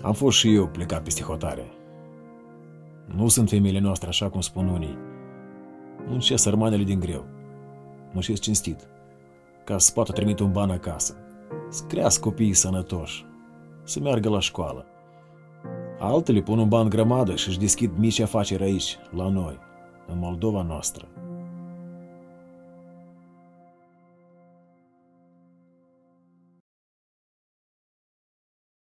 Am fost și eu plecat peste hotare. Nu sunt femeile noastre așa cum spun unii. Muncesc sărmanele din greu. Muncesc cinstit, ca să poată trimite un ban acasă, să crească copiii sănătoși, să meargă la școală. Altele pun un ban grămadă și își deschid mici afaceri aici, la noi, în Moldova noastră.